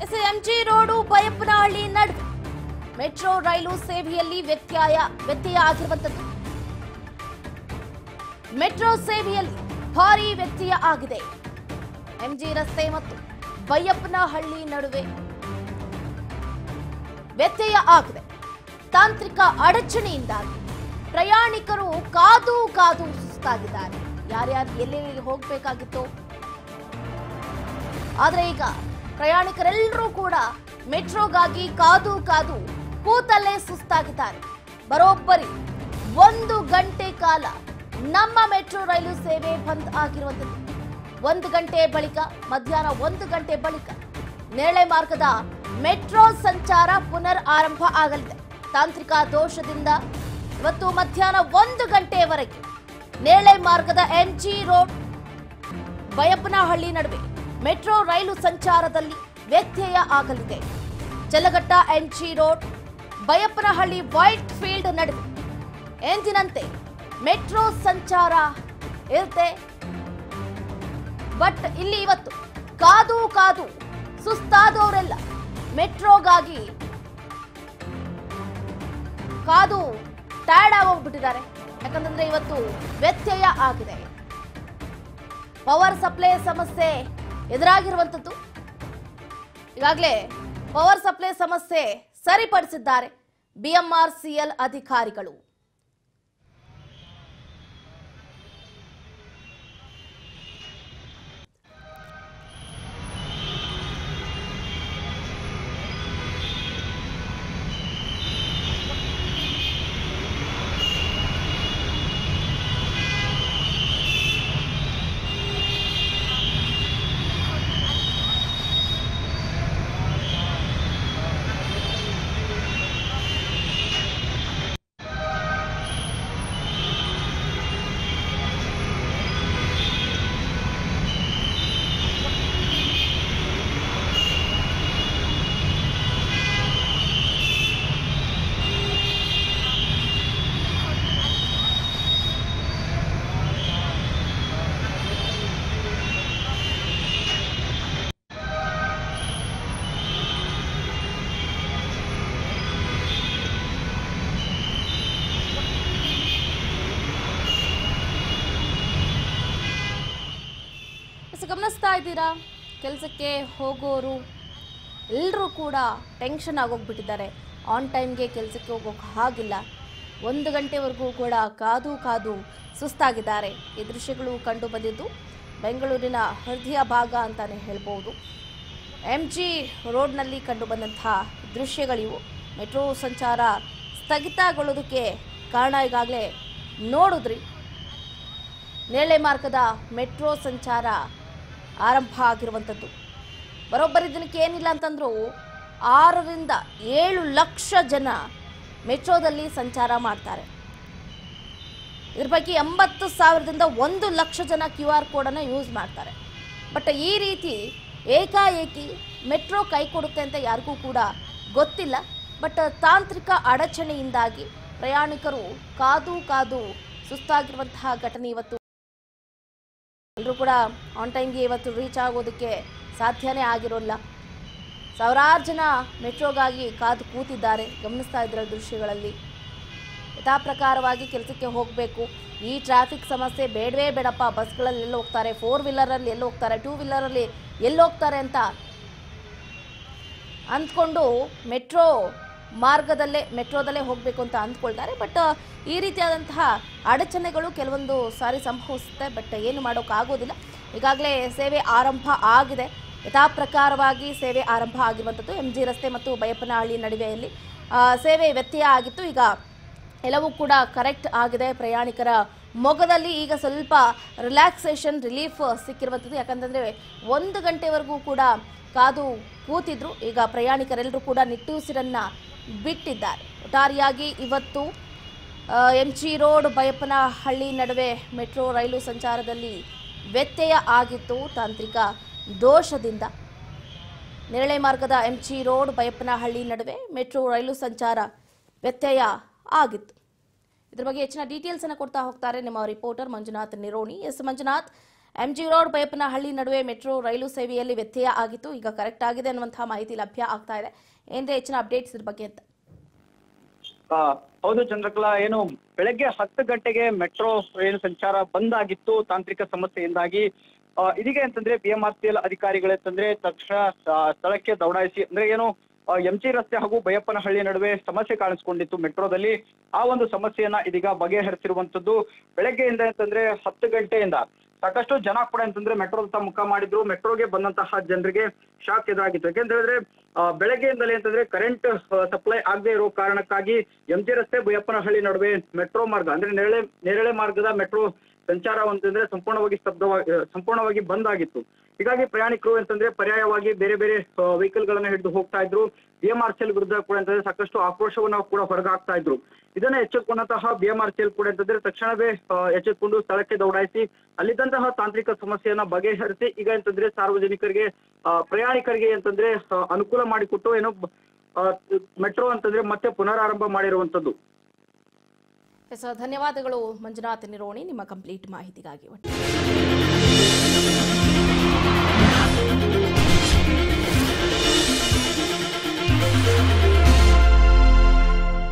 MG road Baiyappanahalli ನಡುವೆ metro ರೈಲು ಸೇವೆಯಲ್ಲಿ ವ್ಯತ್ಯಯ ಆಗಿರುವಂತದ್ದು. ಮೆಟ್ರೋ ಸೇವೆಯಲ್ಲಿ ಭಾರೀ ವ್ಯತ್ಯಯ ಆಗಿದೆ. ಎಂಜಿ ರಸ್ತೆ ಮತ್ತು ಬೈಯಪ್ಪನಹಳ್ಳಿ ನಡುವೆ ವ್ಯತ್ಯಯ ಆಗಿದೆ. ತಾಂತ್ರಿಕ ಅಡಚಣೆಯಿಂದಾಗಿ ಪ್ರಯಾಣಿಕರು ಕಾದು ಸುಸ್ತಾಗಿದ್ದಾರೆ. ಯಾರ್ಯಾರು ಎಲ್ಲೆಲ್ಲಿ ಹೋಗಬೇಕಾಗಿತ್ತು, ಆದರೆ ಈಗ ಪ್ರಯಾಣಿಕರೆಲ್ಲರೂ ಕೂಡ ಮೆಟ್ರೋಗಾಗಿ ಕಾದು ಕೂತಲ್ಲೇ ಸುಸ್ತಾಗಿದ್ದಾರೆ. ಬರೋಬ್ಬರಿ 1 ಗಂಟೆ ಕಾಲ ನಮ್ಮ ಮೆಟ್ರೋ ರೈಲು ಸೇವೆ ಬಂದ್ ಆಗಿರುವಂತದ್ದು. 1 ಗಂಟೆ ಬಳಿಕ ಮಧ್ಯಾಹ್ನ 1 ಗಂಟೆ ಬಳಿಕ ನೇರಳೆ ಮಾರ್ಗದ ಮೆಟ್ರೋ ಸಂಚಾರ ಪುನರ್ ಆರಂಭ ಆಗಲಿದೆ. ತಾಂತ್ರಿಕ ದೋಷದಿಂದ ಇವತ್ತು ಮಧ್ಯಾಹ್ನ 1 ಗಂಟೆಯವರೆಗೆ ನೇರಳೆ ಮಾರ್ಗದ ಎಂಜಿ ರೋಡ್ ಬೈಯಪ್ಪನಹಳ್ಳಿ ನಡುವೆ ಮೆಟ್ರೋ ರೈಲು ಸಂಚಾರದಲ್ಲಿ ವ್ಯತ್ಯಯ ಆಗಲಿದೆ. Challaghatta MG road Baiyappanahalli Whitefield ನಡುವೆ ಎಂದಿನಂತೆ ಮೆಟ್ರೋ ಸಂಚಾರ ಇರುತ್ತೆ. ಬಟ್ ಇಲ್ಲಿ ಇವತ್ತು ಕಾದು ಸುಸ್ತಾದವರೆಲ್ಲ ಮೆಟ್ರೋಗಾಗಿ ಕಾದು ಟಯರ್ಡ್ ಆಗೋಗ್ಬಿಟ್ಟಿದ್ದಾರೆ. ಯಾಕಂತಂದ್ರೆ ಇವತ್ತು ವ್ಯತ್ಯಯ ಆಗಿದೆ. ಪವರ್ ಸಪ್ಲೈ ಸಮಸ್ಯೆ ಎದುರಾಗಿರುವಂತದ್ದು. ಈಗಾಗಲೇ ಪವರ್ ಸಪ್ಲೈ ಸಮಸ್ಯೆ ಸರಿಪಡಿಸಿದ್ದಾರೆ ಬಿಎಂಆರ್ಸಿಎಲ್ ಅಧಿಕಾರಿಗಳು. ಗಮನಿಸ್ತಾ ಇದ್ದೀರಾ, ಕೆಲಸಕ್ಕೆ ಹೋಗೋರು ಎಲ್ಲರೂ ಕೂಡ ಟೆನ್ಷನ್ ಆಗೋಗ್ಬಿಟ್ಟಿದ್ದಾರೆ. ಆನ್ ಟೈಮ್ಗೆ ಕೆಲಸಕ್ಕೆ ಹೋಗೋಕೆ ಆಗಿಲ್ಲ. 1 ಗಂಟೆವರೆಗೂ ಕೂಡ ಕಾದು ಸುಸ್ತಾಗಿದ್ದಾರೆ. ಈ ದೃಶ್ಯಗಳು ಕಂಡು ಬಂದಿದ್ದು ಬೆಂಗಳೂರಿನ ಹೃದಯ ಭಾಗ ಅಂತಾನೆ ಹೇಳ್ಬೋದು. ಎಂಜಿ ರೋಡ್ನಲ್ಲಿ ಕಂಡು ಬಂದಂತಹ ದೃಶ್ಯಗಳಿವು. ಮೆಟ್ರೋ ಸಂಚಾರ ಸ್ಥಗಿತಗೊಳ್ಳೋದಕ್ಕೆ ಕಾರಣ ಈಗಾಗಲೇ ನೋಡಿದ್ರಿ. ನೇರಳೆ ಮಾರ್ಗದ ಮೆಟ್ರೋ ಸಂಚಾರ ಆರಂಭ ಆಗಿರುವಂಥದ್ದು. ಬರೋಬ್ಬರಿ ದಿನಕ್ಕೆ ಏನಿಲ್ಲ ಅಂತಂದ್ರೂ 6 ರಿಂದ 7 ಲಕ್ಷ ಜನ ಮೆಟ್ರೋದಲ್ಲಿ ಸಂಚಾರ ಮಾಡ್ತಾರೆ. ಇದ್ರ ಪೈಕಿ 80,000ದಿಂದ 1 ಲಕ್ಷ ಜನ QR ಕೋಡನ್ನು ಯೂಸ್ ಮಾಡ್ತಾರೆ. ಬಟ್ ಈ ರೀತಿ ಏಕಾಏಕಿ ಮೆಟ್ರೋ ಕೈ ಕೊಡುತ್ತೆ ಅಂತ ಯಾರಿಗೂ ಕೂಡ ಗೊತ್ತಿಲ್ಲ. ಬಟ್ ತಾಂತ್ರಿಕ ಅಡಚಣೆಯಿಂದಾಗಿ ಪ್ರಯಾಣಿಕರು ಕಾದು ಸುಸ್ತಾಗಿರುವಂತಹ ಘಟನೆ ಇವತ್ತು. ಎಲ್ಲರೂ ಕೂಡ ಆನ್ ಟೈಮ್ಗೆ ಇವತ್ತು ರೀಚ್ ಆಗೋದಕ್ಕೆ ಸಾಧ್ಯನೇ ಆಗಿರೋಲ್ಲ. ಸಾವಿರಾರು ಜನ ಮೆಟ್ರೋಗಾಗಿ ಕಾದು ಕೂತಿದ್ದಾರೆ. ಗಮನಿಸ್ತಾ ಇದ್ದಾರೆ ದೃಶ್ಯಗಳಲ್ಲಿ. ಯಥಾ ಪ್ರಕಾರವಾಗಿ ಕೆಲಸಕ್ಕೆ ಹೋಗಬೇಕು. ಈ ಟ್ರಾಫಿಕ್ ಸಮಸ್ಯೆ ಬೇಡವೇ ಬೇಡಪ್ಪ. ಬಸ್ಗಳಲ್ಲಿ ಎಲ್ಲಿ ಹೋಗ್ತಾರೆ, 4 ವೀಲರಲ್ಲಿ ಎಲ್ಲಿ ಹೋಗ್ತಾರೆ, 2 ವೀಲರಲ್ಲಿ ಎಲ್ಲಿ ಹೋಗ್ತಾರೆ ಅಂತ ಅಂದ್ಕೊಂಡು ಮೆಟ್ರೋದಲ್ಲೇ ಹೋಗಬೇಕು ಅಂತ ಅಂದ್ಕೊಳ್ತಾರೆ. ಬಟ್ ಈ ರೀತಿಯಾದಂತಹ ಅಡಚಣೆಗಳು ಕೆಲವೊಂದು ಸಾರಿ ಸಂಭವಿಸುತ್ತೆ. ಬಟ್ ಏನು ಮಾಡೋಕ್ಕಾಗೋದಿಲ್ಲ. ಈಗಾಗಲೇ ಸೇವೆ ಆರಂಭ ಆಗಿದೆ. ಯಥಾ ಪ್ರಕಾರವಾಗಿ ಸೇವೆ ಆರಂಭ ಆಗಿರುವಂಥದ್ದು. ಎಂಜಿ ರಸ್ತೆ ಮತ್ತು ಬೈಯಪ್ಪನಹಳ್ಳಿ ನಡುವೆಯಲ್ಲಿ ಸೇವೆ ವ್ಯತ್ಯಯ ಆಗಿತ್ತು. ಈಗ ಎಲ್ಲವೂ ಕೂಡ ಕರೆಕ್ಟ್ ಆಗಿದೆ. ಪ್ರಯಾಣಿಕರ ಮೊಗದಲ್ಲಿ ಈಗ ಸ್ವಲ್ಪ ರಿಲ್ಯಾಕ್ಸೇಷನ್ ಸಿಕ್ಕಿರುವಂಥದ್ದು. ಯಾಕಂತಂದರೆ 1 ಗಂಟೆವರೆಗೂ ಕೂಡ ಕಾದು ಕೂತಿದ್ರು. ಈಗ ಪ್ರಯಾಣಿಕರೆಲ್ಲರೂ ಕೂಡ ನಿಟ್ಟುಸಿರನ್ನು ಬಿಟ್ಟಿದ್ದಾರೆ. ಒಟ್ಟಾರೆಯಾಗಿ ಇವತ್ತು ಎಂಜಿ ರೋಡ್ ಬೈಯಪ್ಪನಹಳ್ಳಿ ನಡುವೆ ಮೆಟ್ರೋ ರೈಲು ಸಂಚಾರದಲ್ಲಿ ವ್ಯತ್ಯಯ ಆಗಿತ್ತು ತಾಂತ್ರಿಕ ದೋಷದಿಂದ. ನೇರಳೆ ಮಾರ್ಗದ ಎಂಜಿ ರೋಡ್ ಬೈಯಪ್ಪನಹಳ್ಳಿ ನಡುವೆ ಮೆಟ್ರೋ ರೈಲು ಸಂಚಾರ ವ್ಯತ್ಯಯ ಆಗಿತ್ತು. ಇದರ ಬಗ್ಗೆ ಹೆಚ್ಚಿನ ಡೀಟೇಲ್ಸ್ ಅನ್ನು ಕೊಡ್ತಾ ಹೋಗ್ತಾರೆ ನಮ್ಮ reporter Manjunath Nironi. Yes Manjunath, MG road Baiyappanahalli ನಡುವೆ ಮೆಟ್ರೋ ರೈಲು ಸೇವೆಯಲ್ಲಿ ವ್ಯತ್ಯಯ ಆಗಿತ್ತು. ಈಗ ಕರೆಕ್ಟ್ ಆಗಿದೆ ಅನ್ನುವಂತಹ ಮಾಹಿತಿ ಲಭ್ಯ ಆಗ್ತಾ ಇದೆ. ಏನ್ರೆ ಹೆಚ್ಚಿನ ಅಪ್ಡೇಟ್ಸ್ ಇದ್ರ ಬಗ್ಗೆ ಅಂತ? ಹೌದು ಚಂದ್ರಕಲಾ, ಏನು ಬೆಳಗ್ಗೆ 10 ಗಂಟೆಗೆ ಮೆಟ್ರೋ ರೈಲು ಸಂಚಾರ ಬಂದ್ ಆಗಿತ್ತು ತಾಂತ್ರಿಕ ಸಮಸ್ಯೆಯಿಂದಾಗಿ. ಇದೀಗ ಅಂತಂದ್ರೆ BMRCL ಅಧಿಕಾರಿಗಳಂತಂದ್ರೆ ತಕ್ಷಣ ಸ್ಥಳಕ್ಕೆ ದೌಡಾಯಿಸಿ, ಅಂದ್ರೆ ಏನು MG ರಸ್ತೆ ಹಾಗೂ ಬೈಯಪ್ಪನಹಳ್ಳಿ ನಡುವೆ ಸಮಸ್ಯೆ ಕಾಣಿಸ್ಕೊಂಡಿತ್ತು ಮೆಟ್ರೋದಲ್ಲಿ. ಆ ಒಂದು ಸಮಸ್ಯೆಯನ್ನ ಇದೀಗ ಬಗೆಹರಿಸಿರುವಂತದ್ದು. ಬೆಳಗ್ಗೆಯಿಂದ ಅಂತಂದ್ರೆ 10 ಗಂಟೆಯಿಂದ ಸಾಕಷ್ಟು ಜನ ಕೂಡ ಅಂತಂದ್ರೆ ಮೆಟ್ರೋದತ್ತ ಮುಖ ಮಾಡಿದ್ರು. ಮೆಟ್ರೋಗೆ ಬಂದಂತಹ ಜನರಿಗೆ ಶಾಕ್ ಎದುರಾಗಿತ್ತು. ಯಾಕೆಂತ ಹೇಳಿದ್ರೆ ಬೆಳಗ್ಗೆಯಿಂದಲೇ ಅಂತಂದ್ರೆ ಕರೆಂಟ್ ಸಪ್ಲೈ ಆಗದೆ ಇರೋ ಕಾರಣಕ್ಕಾಗಿ MG ರಸ್ತೆ ಬೈಯಪ್ಪನಹಳ್ಳಿ ನಡುವೆ ಮೆಟ್ರೋ ಮಾರ್ಗ ಅಂದ್ರೆ ನೇರಳೆ ಮಾರ್ಗದ ಮೆಟ್ರೋ ಸಂಚಾರ ಅಂತಂದ್ರೆ ಸಂಪೂರ್ಣವಾಗಿ ಬಂದ್ ಆಗಿತ್ತು. ಹೀಗಾಗಿ ಪ್ರಯಾಣಿಕರು ಅಂತಂದ್ರೆ ಪರ್ಯಾಯವಾಗಿ ಬೇರೆ ಬೇರೆ ವೆಹಿಕಲ್ ಗಳನ್ನ ಹಿಡಿದು ಹೋಗ್ತಾ ಇದ್ರು. BMRCL ವಿರುದ್ಧ ಕೂಡ ಅಂತಂದ್ರೆ ಸಾಕಷ್ಟು ಆಕ್ರೋಶವನ್ನ ಕೂಡ ಹೊರಗಾಗ್ತಾ ಇದ್ರು. ಇದನ್ನ ಎಚ್ಚೆತ್ತುಕೊಂಡಂತಹ BMRCL ಕೂಡ ಅಂತಂದ್ರೆ ತಕ್ಷಣವೇ ಎಚ್ಚೆತ್ತುಕೊಂಡು ಸ್ಥಳಕ್ಕೆ ದೌಡಾಯಿಸಿ ಅಲ್ಲಿದ್ದಂತಹ ತಾಂತ್ರಿಕ ಸಮಸ್ಯೆಯನ್ನ ಬಗೆಹರಿಸಿ ಈಗ ಅಂತಂದ್ರೆ ಸಾರ್ವಜನಿಕರಿಗೆ ಪ್ರಯಾಣಿಕರಿಗೆ ಅಂತಂದ್ರೆ ಅನುಕೂಲ ಮಾಡಿಕೊಟ್ಟು ಏನೋ ಮೆಟ್ರೋ ಅಂತಂದ್ರೆ ಮತ್ತೆ ಪುನರಾರಂಭ ಮಾಡಿರುವಂತದ್ದು. ಧನ್ಯವಾದಗಳು ಮಂಜುನಾಥ್ ನಿರೋಣಿ ನಿಮ್ಮ ಕಂಪ್ಲೀಟ್ ಮಾಹಿತಿಗಾಗಿ.